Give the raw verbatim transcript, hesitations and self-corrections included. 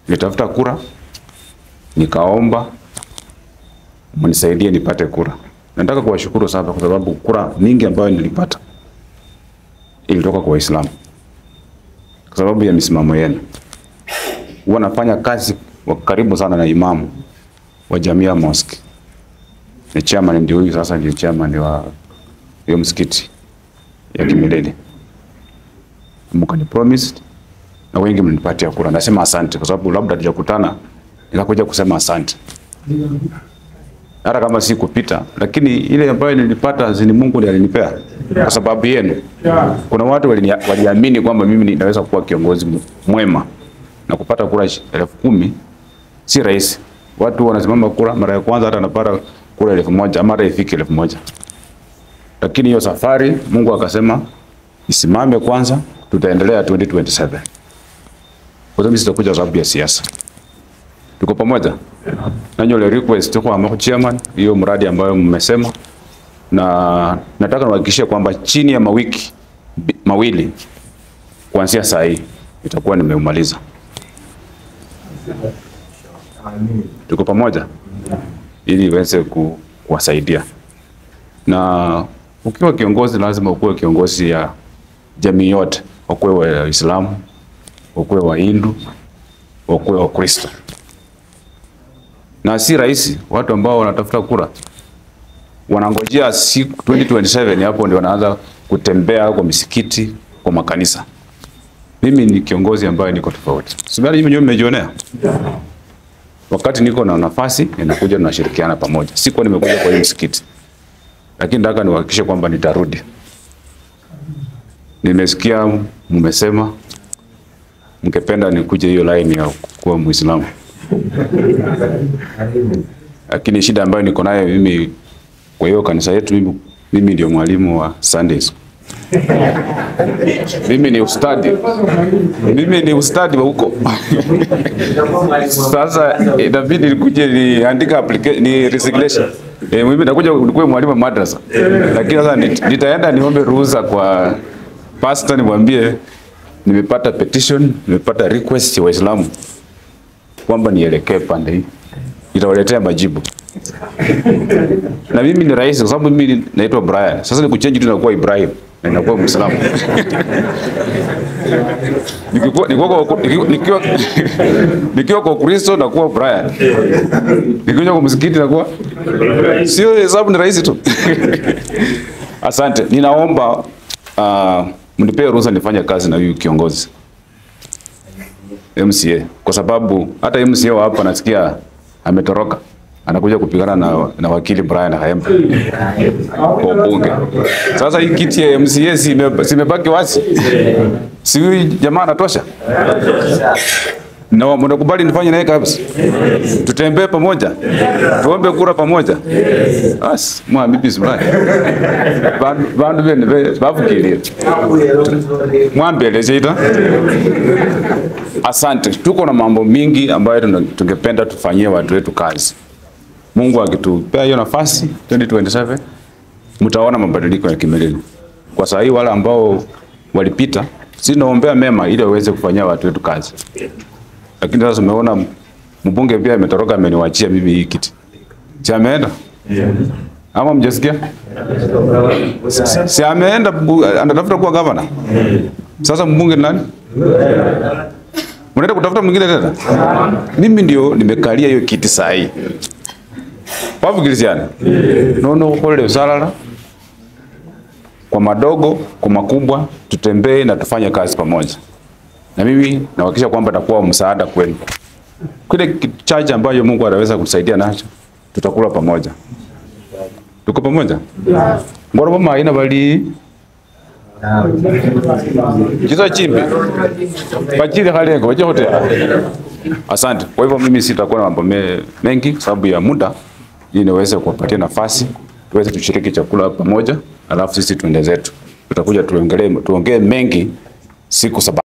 nitafuta kura, nikaomba mnisaidie nipate kura. Nataka kuwashukuru sana kwa sababu kura mingi ambayo nilipata ilitoka kwa Waislamu. Kwa sababu ya misimamo yenu. Wanafanya kazi wa karibu sana na imamu wa Jamia Mosque. Ni chairman ndio huyu sasa ndio chairman wa hiyo msikiti ya Kimilele. Mkani promised na wengi mnipatia kura. Nasema asante kwa sababu labda tujakutana nikakuja kusema asante. Hata kama si kupita, lakini ile ambayo nilipata zini Mungu ndiye alinipea kwa sababu yenu. Kuna watu waliamini kwamba mimi ninaweza kuwa kiongozi mwema na kupata kura elfu kumi si rahisi. Watu wanasimama kura mara ya kwanza hata anapata kura elfu moja mara ifike elfu moja. Lakini hiyo safari Mungu akasema isimame kwanza, tutaendelea twenty twenty-seven. Kwa sababu sitakuja sababu ya siasa. Tuko pamoja? Na nyole request kwa mama chairman hiyo mradi ambayo mmesema, na nataka niwahakikishie kwamba chini ya mawiki mawili kuanzia saa hii itakuwa nimeumaliza. Tuko pamoja ili iweze ku, kuwasaidia. Na ukiwa kiongozi lazima ukuwe kiongozi ya jamii yote, ukuwe wa Waislamu, ukuwe wa Hindu, ukuwe wa Kristo. Na si rahisi watu ambao wanatafuta kura wanangojea siku twenty twenty-seven hapo ndio wanaanza kutembea kwa misikiti, kwa makanisa. Mimi ni kiongozi ambaye niko tofauti. Sibali mimi mwenyewe mmejionea. Wakati niko na nafasi ninakuja tunashirikiana pamoja. Siko nimekuja kwa hiyo msikiti. Lakini nataka niwahakikishe kwamba nitarudi. Nimesikia mmesema mngependa nikuje hiyo line ya kuwa Muislamu. Lakini shida ambayo niko nayo mimi kwa hiyo kanisa yetu mimi, mimi ndio mwalimu wa Sundays. Mimi ni ustadi. Mimi ni ustadi wa huko. Sasa inabidi nikuje niandika application ni resignation. Eh, mimi nitakuja kuwa mwalimu wa madrasa. Lakini sasa nitaenda niombe ruhusa kwa pastor nimwambie nimepata petition, nimepata request ya Waislamu kwamba nielekee pande hii. Itawaletea majibu. Na mimi ni rais kwa sababu mimi naitwa Bryan. Sasa ni kuchange tu na kuwa Ibrahim na inakuwa Muislamu. Nikikuwa nikikuwa nikiwa nikiwa kwa Kristo na kuwa Bryan. Nikikuja kwa msikiti na kuwa sio hesabu ni rais tu. Asante. Ninaomba uh, mnipe ruhusa nifanye kazi na huyu kiongozi M C A kwa sababu hata M C A hapa nasikia ametoroka, anakuja kupigana na, na wakili Bryan Khaemba kwa bunge. Sasa hii kiti ya M C A simebaki wazi, si huyu jamaa anatosha? Na mnakubali nifanye naye kabisa? Tutembee pamoja, tuombe kura pamoja. As mwa bibi Bryan bandu bene bavukilie mwambele zeita. Asante. Tuko na mambo mingi ambayo tungependa tufanyie watu wetu kazi. Mungu akitupea hiyo nafasi twenty twenty-seven mtaona mabadiliko ya Kimilele. Kwa saa hii wale ambao walipita sinaombea mema ili waweze kufanyia watu wetu kazi. Lakini sasa umeona mbunge pia ametoroka ameniwaachia mimi hii kiti. Si ameenda? Yeah. Ama mjasikia? Si ameenda anatafuta kuwa governor. Sasa mbunge nani? Unaenda kutafuta mwingine tena? Mimi ndio nimekalia hiyo kiti saa hii. Wapi Kristiana? No no pole usalala. Kwa madogo, kwa makubwa, tutembee na tufanye kazi pamoja. Na mimi nahakikisha kwamba nitakuwa msaada kwenu. Kile chache ambayo Mungu anaweza kutusaidia nacho, tutakula pamoja. Tuko pamoja? Mbona mama haina bali? Jizo chimbi. Bajili halengo, baje hotel. Asante. Kwa hivyo mimi sitakuwa na mambo mengi sababu ya muda ili niweze kuwapatia nafasi tuweze tushiriki chakula pamoja, alafu sisi tuende zetu. Tutakuja tuongelee tuongee mengi siku saba.